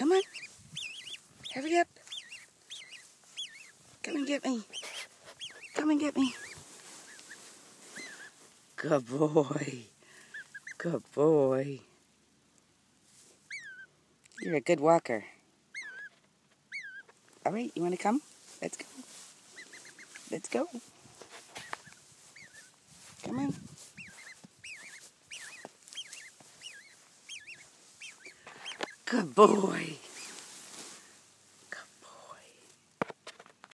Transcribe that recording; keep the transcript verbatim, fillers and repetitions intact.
Come on. Hurry up. Come and get me. Come and get me. Good boy. Good boy. You're a good walker. All right, you want to come? Let's go. Let's go. Come on. Good boy.